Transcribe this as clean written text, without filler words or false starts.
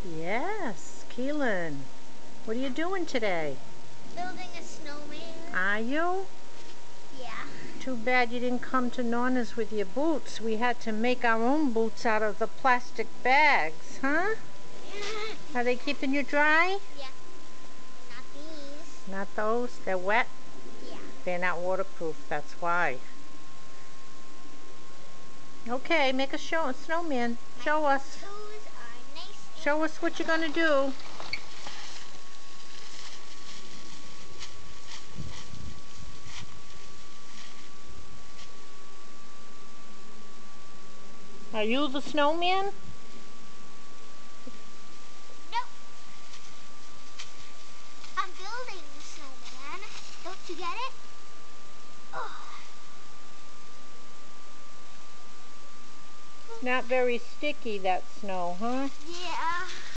Yes, Keelan. What are you doing today? Building a snowman. Are you? Yeah. Too bad you didn't come to Nona's with your boots. We had to make our own boots out of the plastic bags, huh? Are they keeping you dry? Yeah. Not these. Not those? They're wet? Yeah. They're not waterproof, that's why. Okay, make a snowman. Show us. Toes are nice. Show us what you're gonna do. Are you the snowman? Nope. I'm building the snowman. Don't you get it? Oh. Not very sticky, that snow, huh? Yeah.